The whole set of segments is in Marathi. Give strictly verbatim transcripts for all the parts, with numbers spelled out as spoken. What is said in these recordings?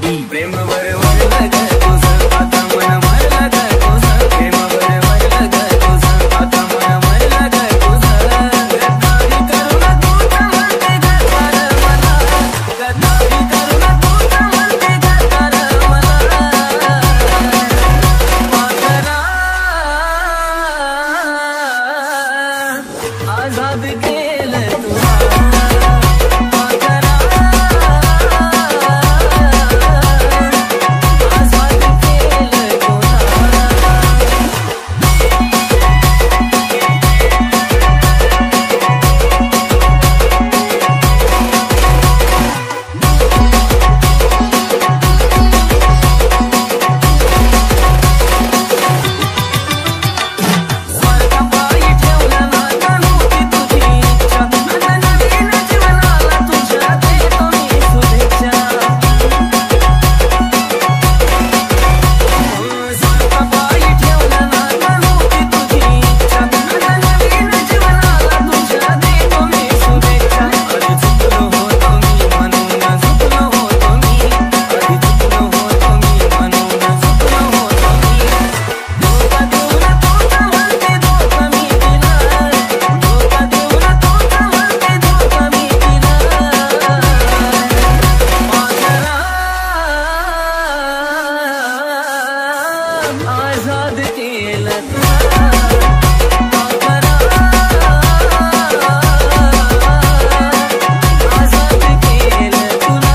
प्रेमवर वरलं ग तुझं आता मन मरलं ग तुझं प्रेमवर वरलं ग तुझं आता मन मरलं ग तुझं गद्दारी करून तूच म्हणते गद्दार मला गद्दारी करून तूच म्हणते गद्दार मला पाखरा आजाद केलं तुला आजाद केलं आजाद केलं तुला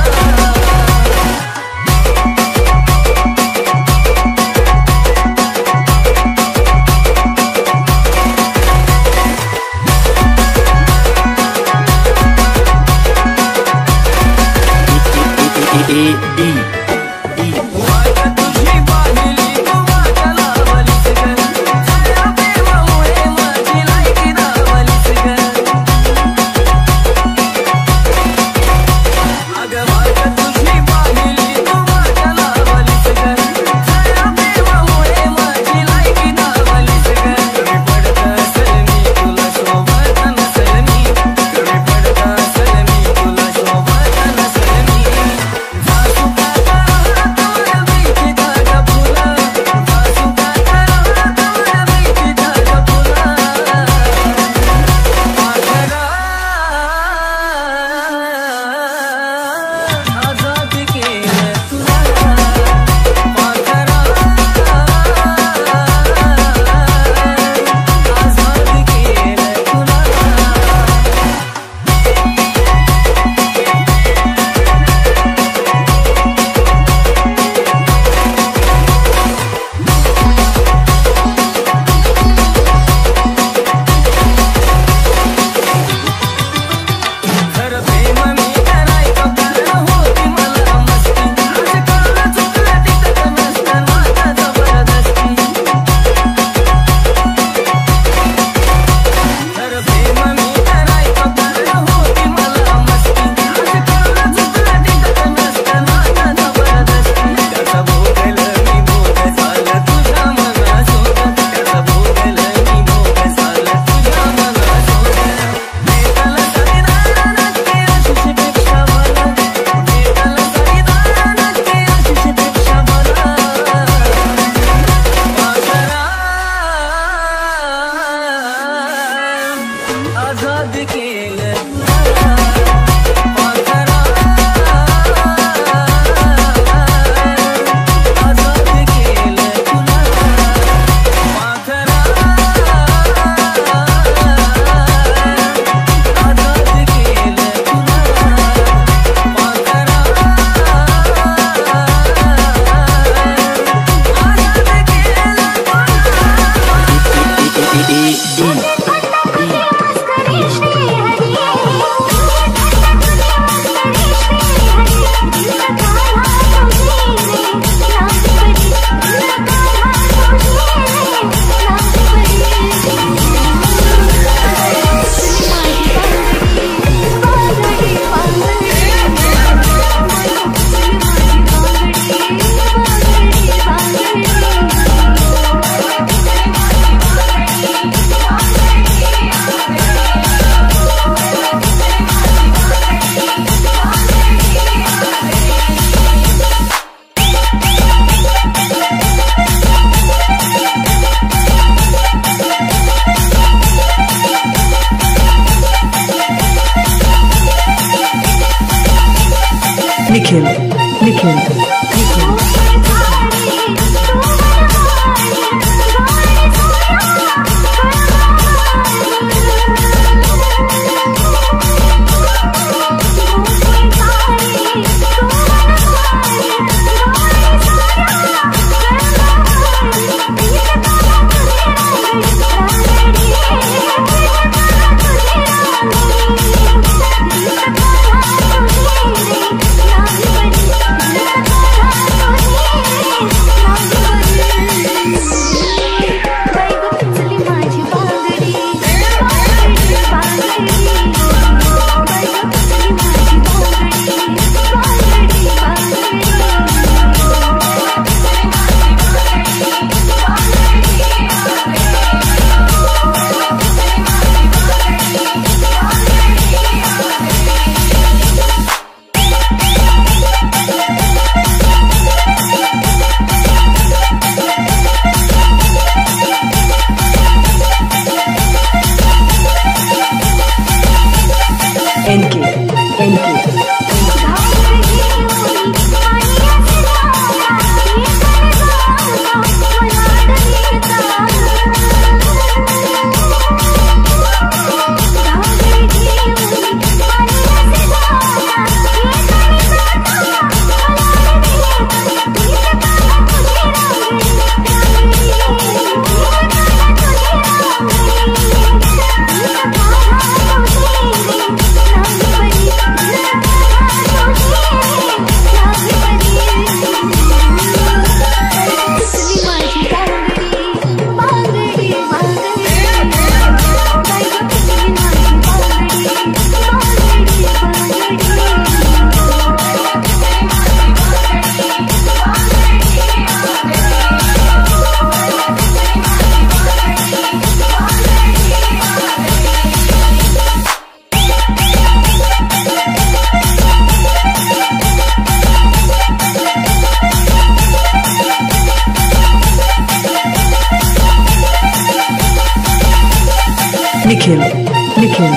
Bye. Nikhil Nikhil Nikhil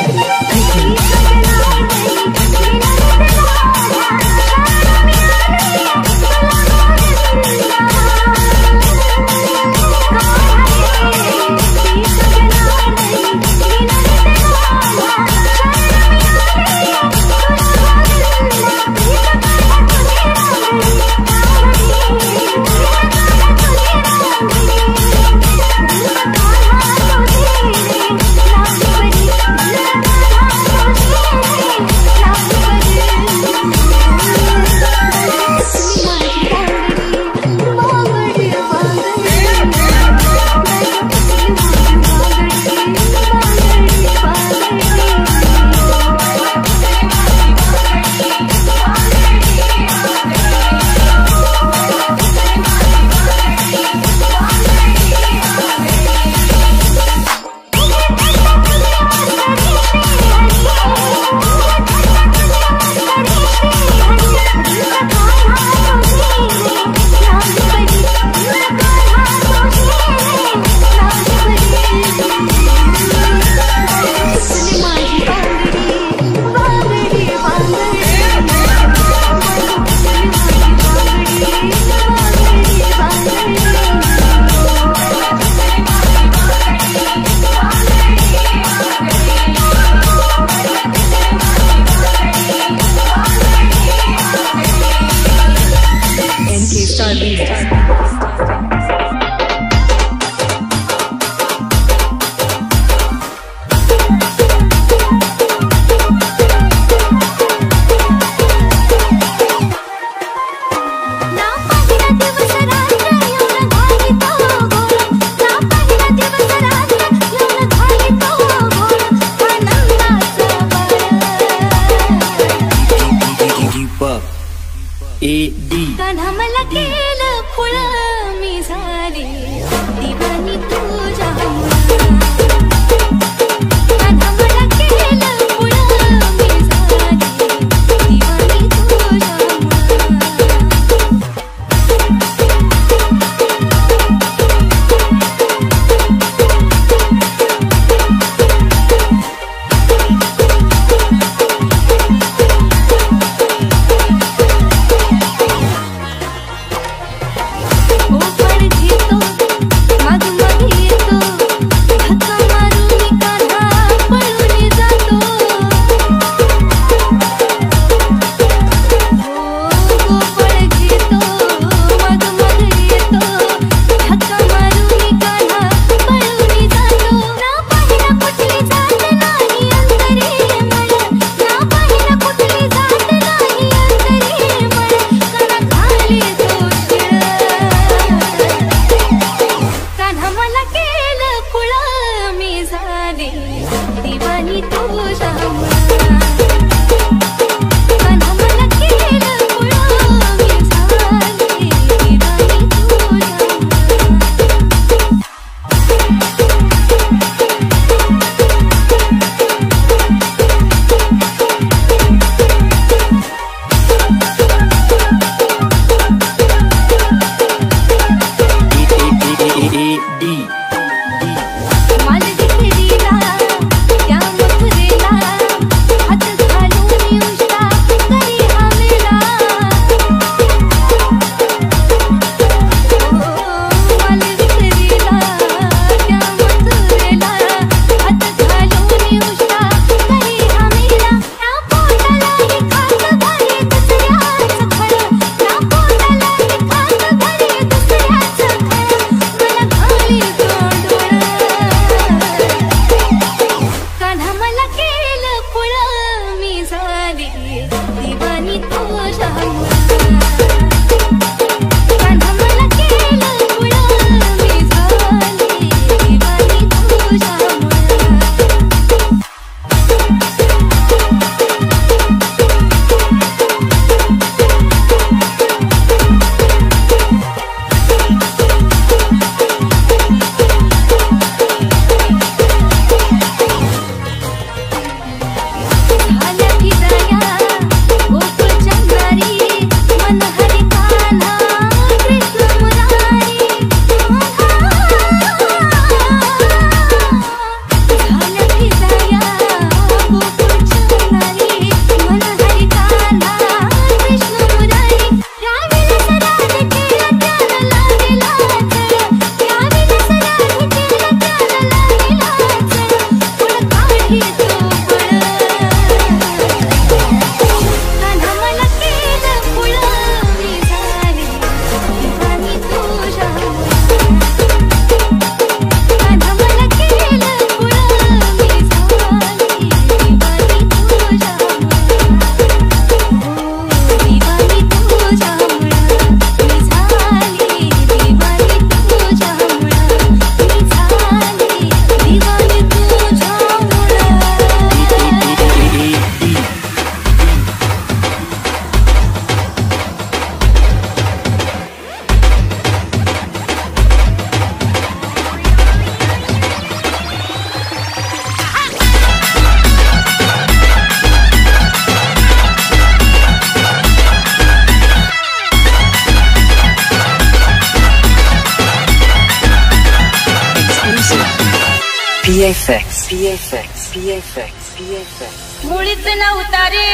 F X P F X P F X P F X मुळीच नव्हता रे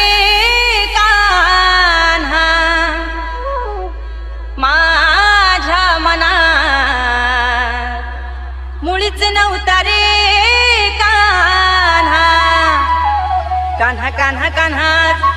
कान्हा माझ्या मनात, मुळीच नव्हता रे कान्हा कान्हा कान्हा कान्हा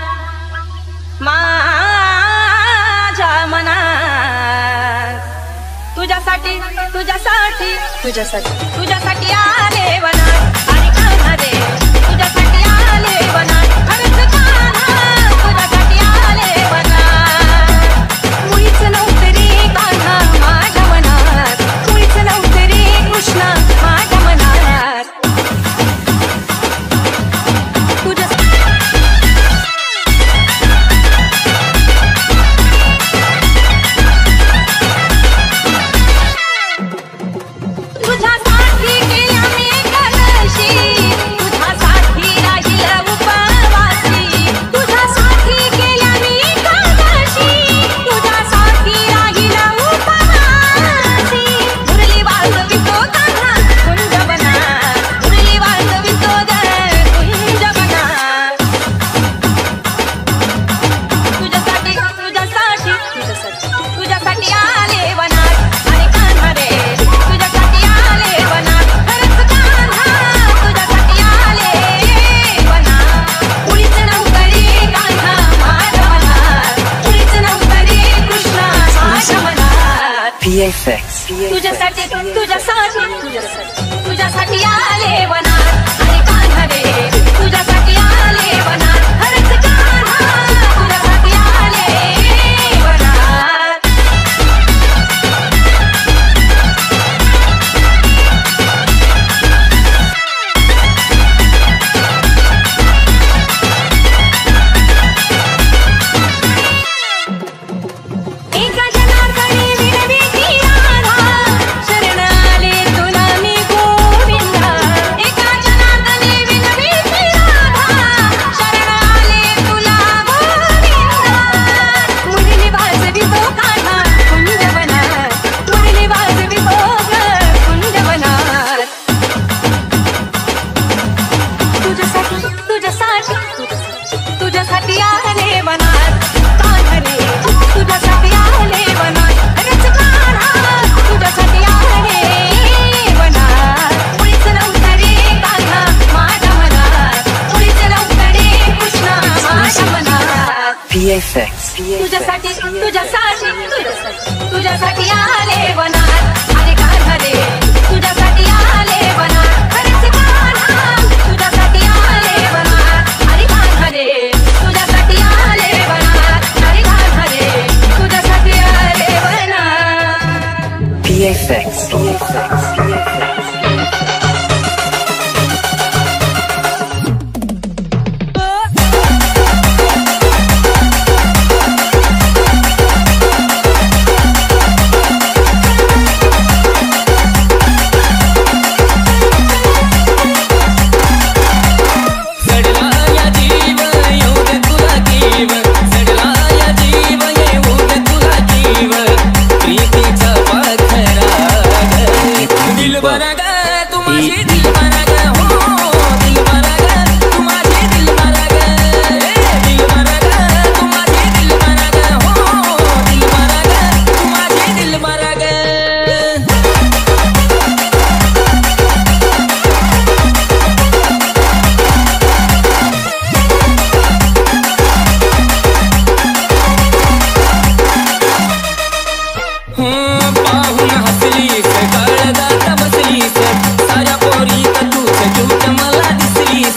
माझ्या मनात. तुझ्यासाठी तुझ्यासाठी तुझ्यासाठी तुझ्यासाठी आले वनात आणि कान्हा रे तुझ्यासाठी आले वनात. खरंच कान्हा तुझ्यासाठी आले वनात. मुळीच नव्हते रे कान्हा माझ्या मनात, मुळीच नव्हते रे कृष्णा माझ्या मनात. तुझ्या तुझ्यासाठी केल्या मी कलशी, तुझ्यासाठी राहील उपवासी. तुझ्यासाठी केल्या मी कलशी, तुझ्यासाठी राहील उपवासी. मुरली वाजवितो कान्हा कुंजवनात, मुरली वाजवितो ग कुंजवनात. तुझ्यासाठी तुझ्यासाठी तुझ्यासाठी तुझ्यासाठी आले वनात आणि कान्हा रे तुझ्यासाठी आले वनात. खरंच कान्हा तुझ्यासाठी आले वनात. मुळीच नव्हतं रे कान्हा माझ्या मनात, मुळीच नव्हतं रे कृष्णा माझ्या मनात. P F X तुझ्यासाठी तुझ्यासाठी तुझ्यासाठी तुझ्यासाठी आले वनात आणि कान्हा रे तुझ्यासाठी आले वनात. खरंच कान्हा तुझ्यासाठी आले वनात. एका जनार्दनी विनविती राधा, शरण आले तुला मी गोविंदा. एका जनार्दनी विनविती राधा, शरण आले तुला गोविंदा. मुरली वाजवितो कान्हा कुंजवनात, मुरली वाजवितो ग कुंजवनात. तुझ्यासाठी तुझ्यासाठी तुझ्यासाठी आले वनात कान्हा रे तुझ्यासाठी आले वनात. खरंच कान्हा तुझ्यासाठी आले वनात. मुळीच नव्हता रे कान्हा माझ्या मनात, मुळीच नव्हता रे कृष्णा माझ्या मनात. P F X तुझ्यासाठी तुझ्यासाठी तुझ्यासाठी तुझ्यासाठी आले वनात आणि कान्हा रे तुझ्यासाठी आले वनात. खरंच कान्हा तुझ्यासाठी आले वनात आणि कान्हा रे तुझ्यासाठी आले वनात आणि कान्हा रे तुझ्यासाठी आले वनात. P F X P F X P F X सडला या जीव येऊ दे तुला जीव, सडला या जीव येऊ दे तुला जीव. प्रीतीचा पाखरा ग, दिलबरा ग तू माझी दिलबरा ग, हो दिलबरा ग तू माझी दिलबरा ग, दिलबरा ग तू माझी दिलबरा ग, हो दिलबरा ग तू माझी दिलबरा ग. पाहून हसलीस काळजात बसलीस, साऱ्या पोरीत तूच क्यूट मला दिसलीस.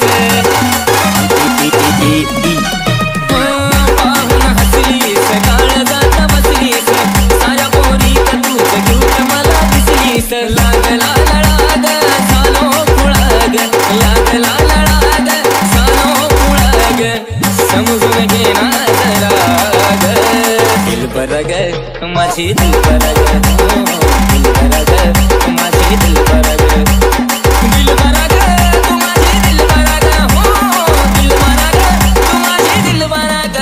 पाहून हसलीस काळजात बसलीस, साऱ्या पोरीत तूच क्यूट मला दिसलीस. लागला लळाग झालो खुळाग, लागला लळाग झालो खुळाग. समजून घे ना जरा ग, दिलबरा ग माझी दिलबरा ग, हो दिलबरा ग माझी दिलबरा ग, दिलबरा ग तू माझी दिलबरा ग, हो दिलबरा ग तू माझी दिलबरा ग.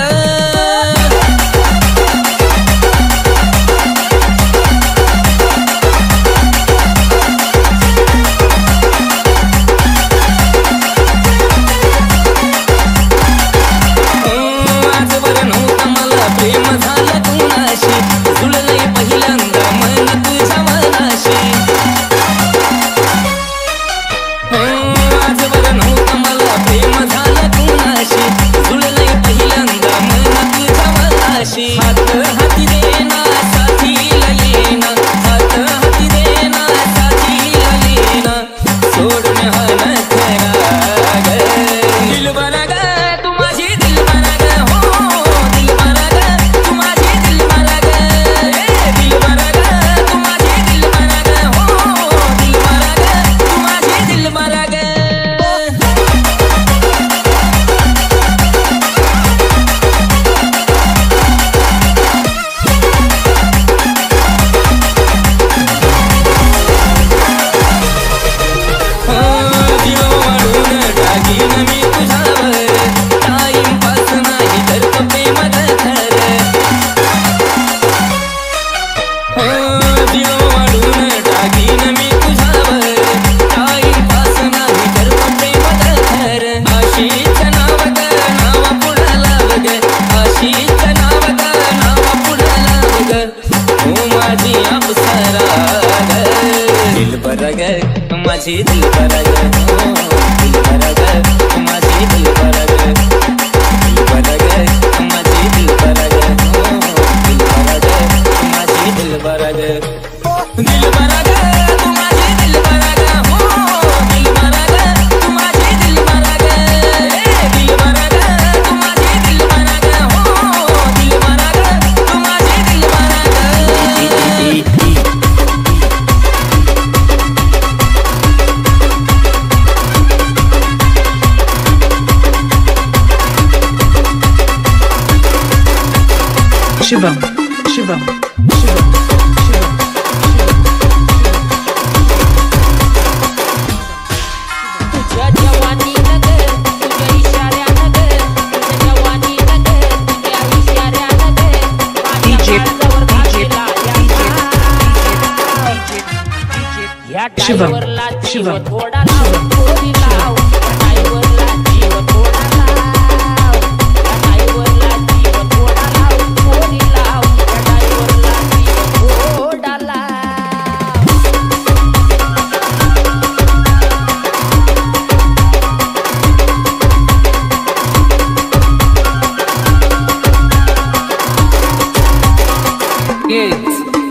माझी दिलबरा ग दिलबरा ग माझी दिलबरा ग दिलबरा ग माझी दिलबरा ग दिलबरा ग माझी दिलबरा ग दिलबरा ग तू माझी दिलबरा ग हो दिलबरा ग तू माझी दिलबरा ग दिलबरा ग तू माझी दिलबरा ग हो दिलबरा ग तू माझी दिलबरा ग Shivam, Shivam, Shivam, Shivam. तुझ्या जवानी नगर तुझ्या इशाऱ्या नगर तुझ्या जवानी नगर तुझ्या इशाऱ्या नगर DJ, DJ, या टाईवरला जीव थोडा लाव थोडी लाव या टाईवरला जीव थोडा लाव या टाईवरला जीव थोडा लाव थोडी लाव या टाईवरला जीव थोडा लाव Yes.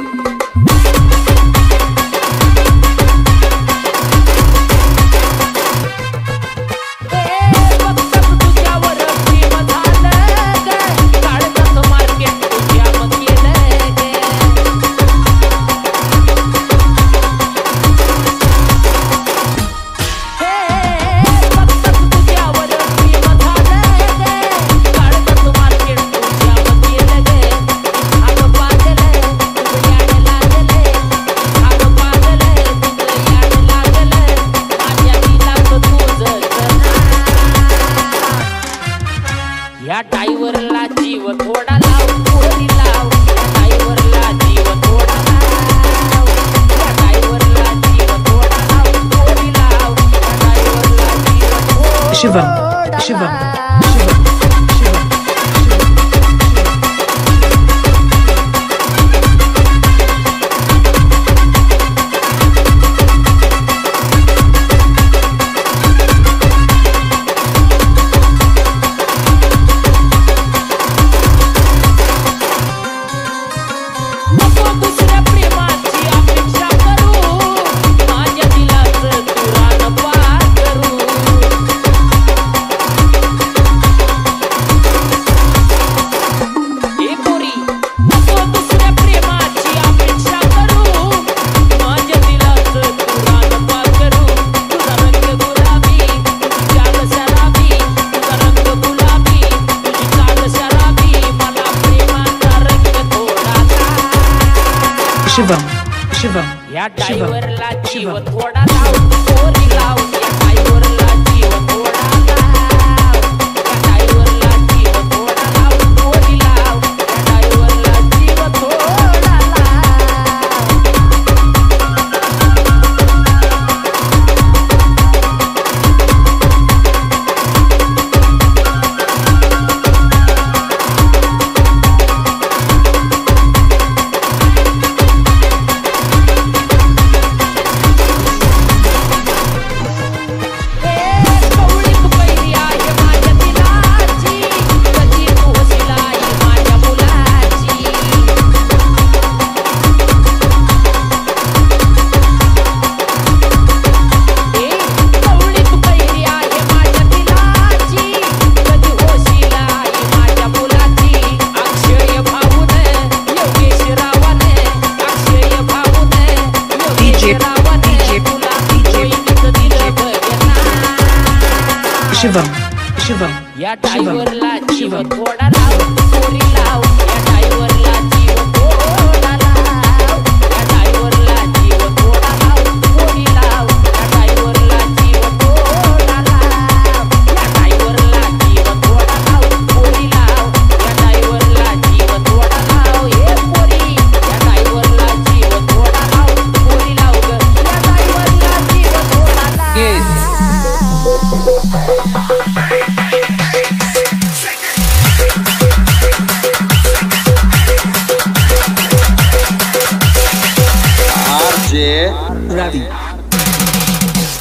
या टाईवरला जीव थोडा लाव थोडी लाव या टाईवरला जीव थोडा लाव या टाईवरला जीव थोडा लाव थोडी लाव या टाईवरला जीव थोडा Shivam, Shivam, Shivam, Shivam. नको दुसऱ्या प्रेमाची अपेक्षा करू माझ्या दिलाचं तू रान पार करू ए पोरी नको दुसऱ्या प्रेमाची अपेक्षा करू माझ्या दिलाचं तू रान पार करू तुझा रंग गुलाबी तुझी चाल शराबी तुझा रंग गुलाबी तुझी चाल शराबी मला प्रेमाचा रंग थोडा Shivam, Shivam, या Shivam, टाईवरला जीव Shivam. थोडा लाव थोडी लाव या टाईवरला जीव थोडा लाव या टाईवरला जीव थोडा लाव थोडी लाव या टाईवरला जीव थोडा लाव कवळी पहिली आहे माझ्या दिलाची कधी तू हसिलाई माझ्या मुलाची ए कवळी पहिली आहे माझ्या दिलाची कधी होशिलाई माझ्या मुलाची अक्षय भाऊन योगेश रावण अक्षय भाऊन योगेश रावण तुला होईनच दिलं बघना Shivam, Shivam, या Shivam, टाईवरला जीव Shivam. थोडा लाव थोडी लाव या टाईवरला जीव थोडा लाव या टाईवरला जीव थोडा लाव थोडी लाव या टाईवरला जीव थोडा लाव या टाईवरला जीव थोडा लाव थोडी लाव या टाईवरला जीव थोडा लाव हे पोरी या टाईवरला जीव थोडा लाव थोडी लाव ग या टाईवरला जीव थोडा लाव Yes. R J Ravi,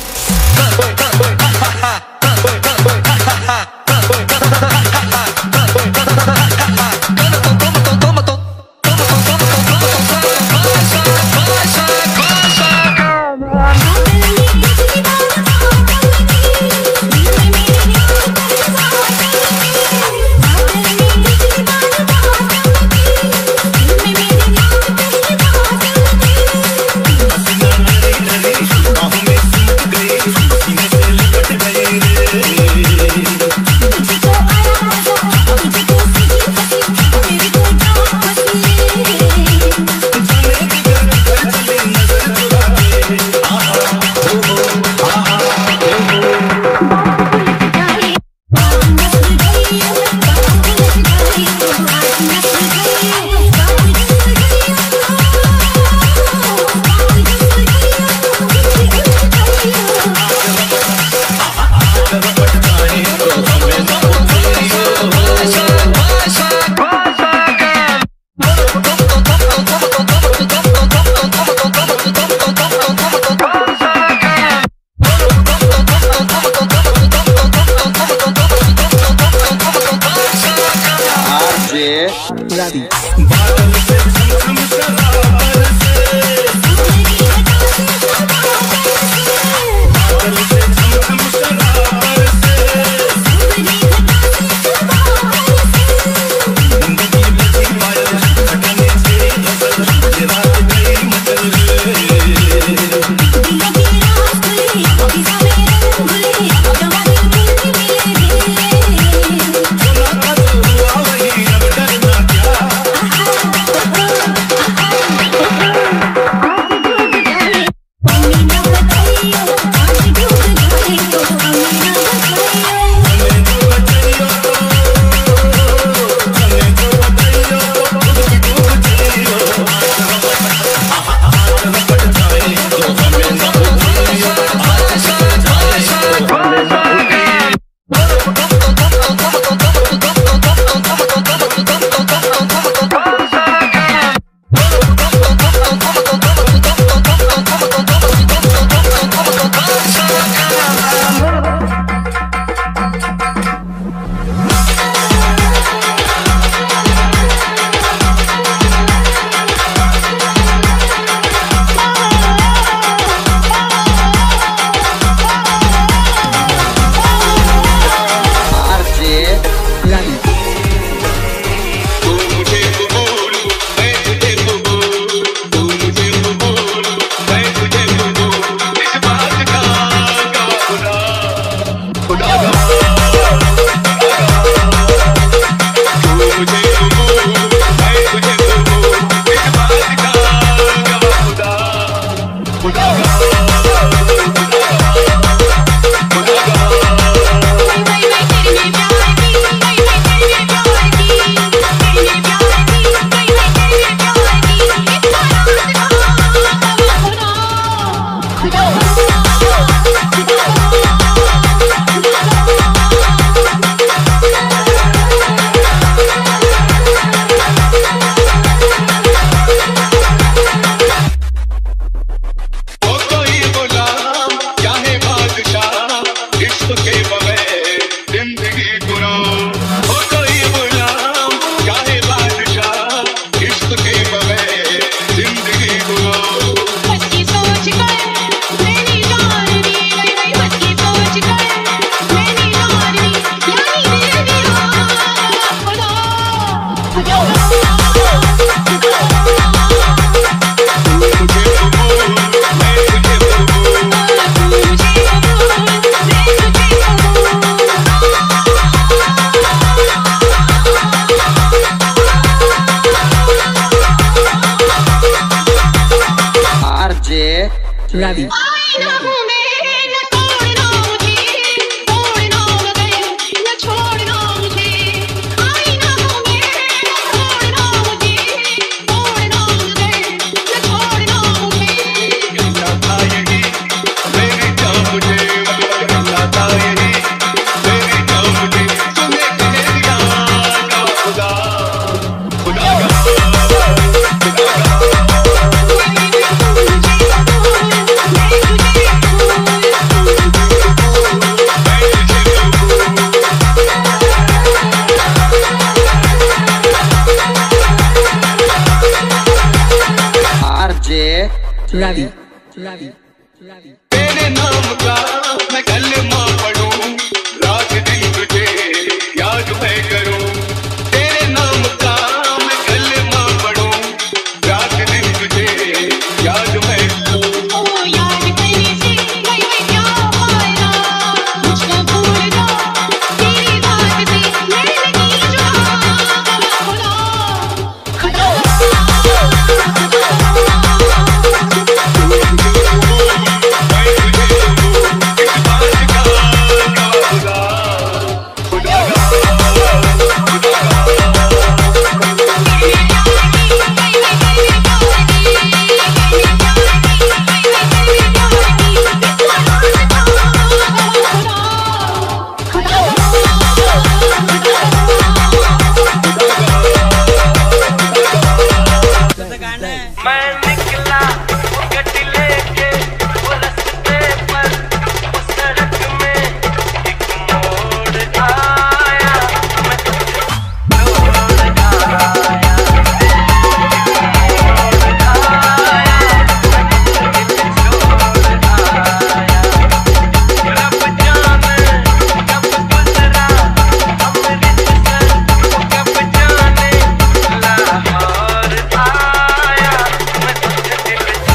Ravi. Ravi. Ravi. Ravi. तेरे नाम का मैं कलमा पढ़ूं, रात दिन तुझे याद मैं करूं। तेरे नाम का मैं कलमा पढ़ूं, रात दिन तुझे याद मैं करूं। ओ याद करने से मैं क्या पाया, मुझको भूल जा तेरी बात से मैं नहीं जुड़ा। खुदा खुदा मैं निकला वो गड्डी लेके, वो रास्ते पर वो सड़क में एक मोड़ आया, मैं तुझे छोड़ आया, मोड़ आया, मैं तुझे छोड़ आया। रब जाने कब गुजरा अमृतसर, वो कब जाने लाहौर आया, मैं तुझे दिल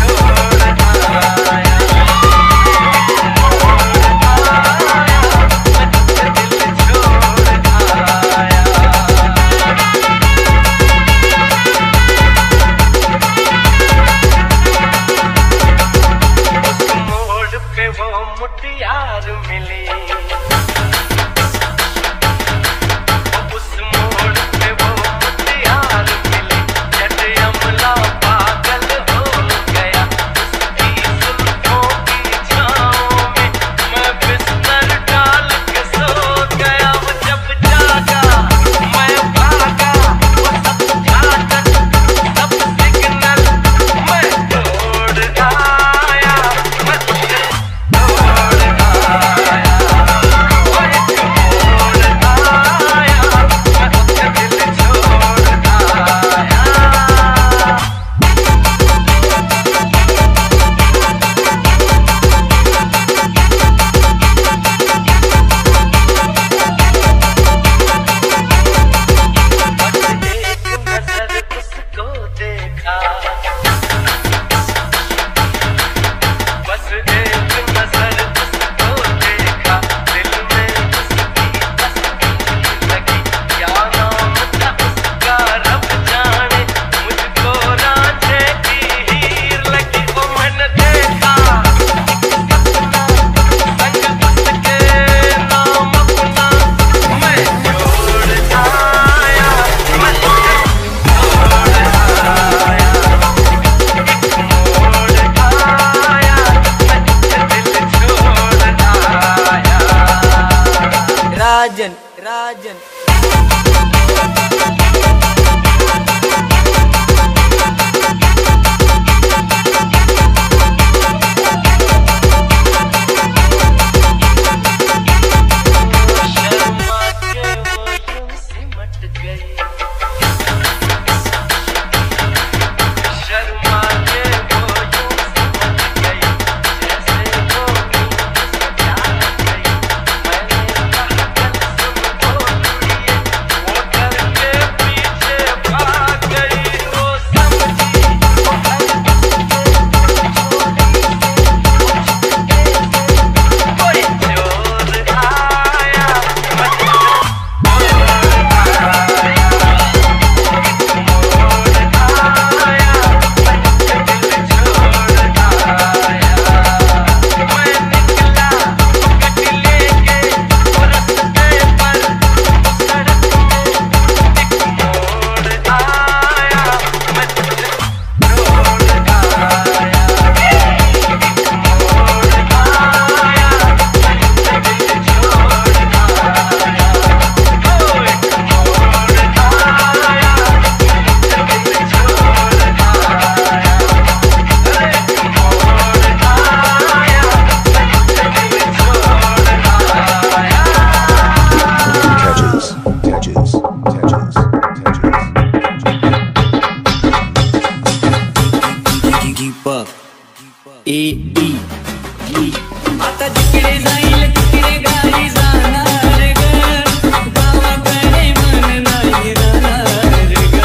ए ई ई आता जिकडे जाईल तिकडे गाडी जाणार ग गावाकडे मन नाही राहणार ग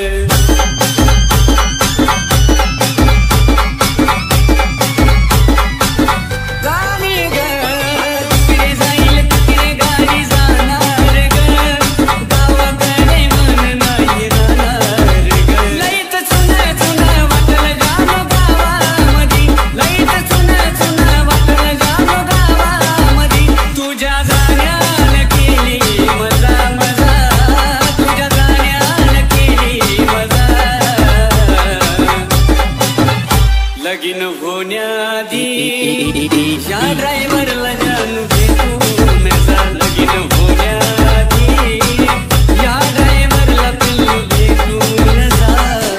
गाणी ग तिकडे जाईल तिकडे गाडी जाणार ग गावाकडे मन नाही राहणार ग लईत चुना चुना वाटल गाव गावामधी लईत चुना चुना वाटल गाव गावामधी तुझ्या जाण्यान केली मजा मजा तुझ्या जाण्यान केली मजा लगीन होण्याआधी या ड्रायव्हरला जानू भेटून जा लगीन होण्याआधी या ड्रायव्हरला पिल्लू भेटून जा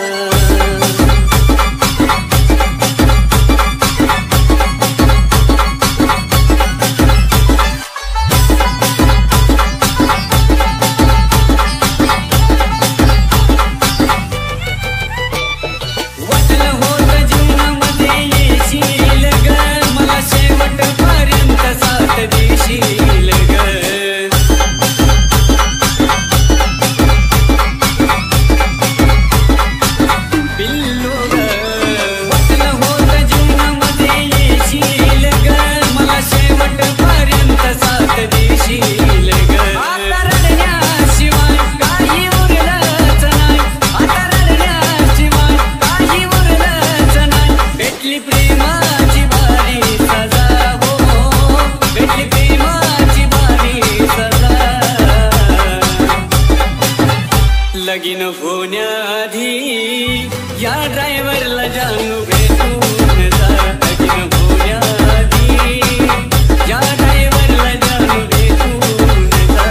वाटलं होतं जीवनामध्ये येशील ग मला शेवटपर्यंत साथ देशील ग पिल्लू ग वाटलं होतं जीवनामध्ये येशील ग मला शेवटपर्यंत साथ देशील ग आता रडण्याशिवाय काही उरलंच नाही आता रडण्याशिवाय काही उरलंच नाही भेटली प्रेमाची भारी सजा हो भेटली प्रेमाची भारी सजा लगीन होण्याआधी या ड्रायव्हरला जानू भेटून जा लगीन होण्याआधी या ड्रायव्हरला जानू भेटून जा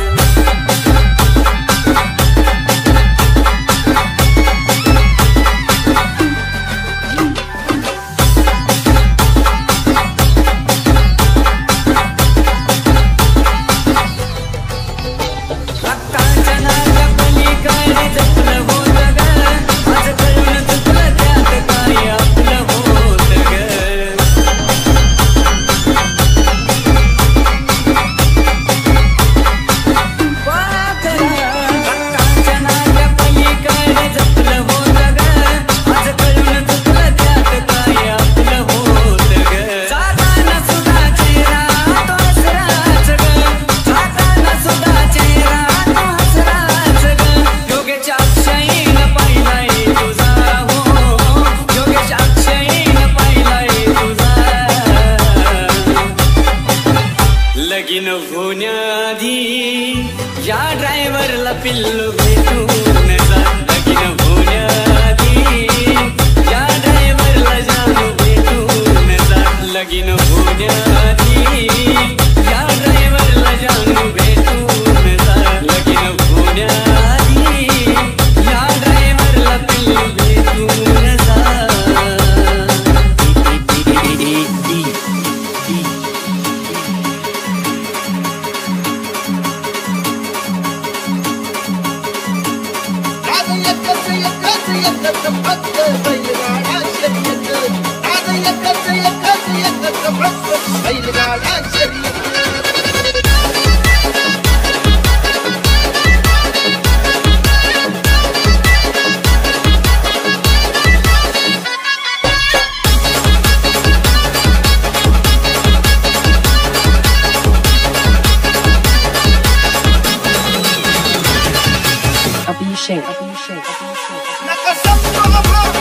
रक्ताच्या नाल्या पलीकडे जपलं होतं ग आज कळून चुकलं त्यात काय आपलं होतं ग रक्ताच्या नाल्या पलीकडे जपलं होतं ग आज कळून चुकलं त्यात काय आपलं होतं ग जाताना सुद्धा चेहरा तो हसराच ग जाताना सुद्धा चेहरा तो हसराच ग योगेच्या अक्षयीनं पाहिलाय तुझा हो योगेच्या अक्षयीनं पाहिलाय तुझा लगीन होण्याआधी या ड्रायव्हरला पिल्लू भेटून जा लगीन होण्याआधी या ड्रायव्हरला जानू भेटून जा लगीन होण्याआधी या ड्रायव्हरला जानू भेटून जा लगीन होण्याआधी या ड्रायव्हरला पिल्लू भेटून जा Abhishek, Abhishek, Abhishek.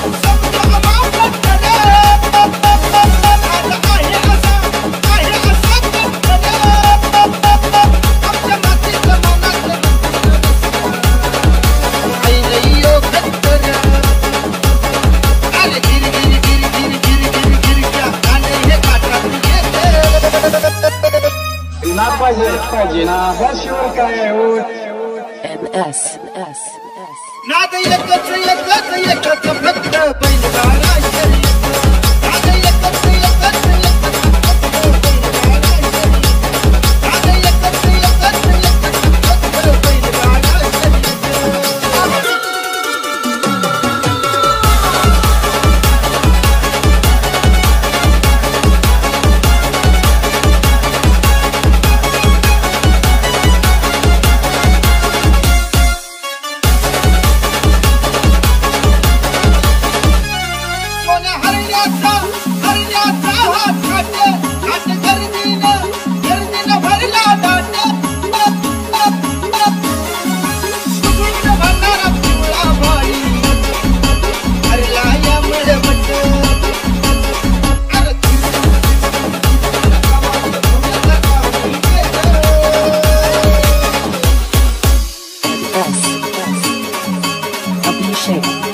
पाहिजे ना ह्याशिवाय काय होत M S, M S, M S. नाद एकच एकच एकच फक्त बैलगाडा शर्यत नाद एकच एकच एकच फक्त बैलगाडा शर्यत नाद एकच एकच एकच फक्त बैलगाडा शर्यत Abhishek.